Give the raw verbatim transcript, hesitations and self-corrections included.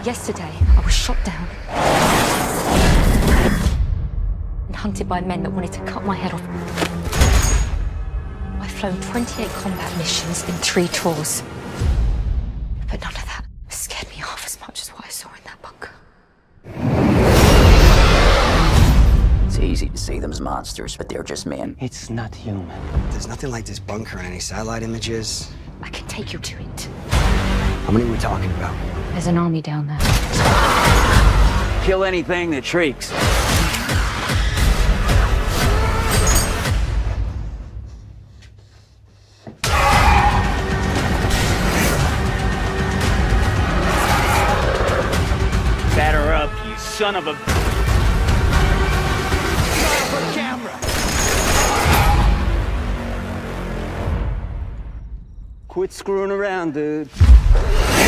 Yesterday, I was shot down and hunted by men that wanted to cut my head off. I've flown twenty-eight combat missions in three tours, but none of that scared me half as much as what I saw in that bunker. It's easy to see them as monsters, but they're just men. It's not human. There's nothing like this bunker in any satellite images. I can take you to it. How many are we talking about? There's an army down there. Kill anything that shrieks. Batter up, you son of a... For camera! Quit screwing around, dude.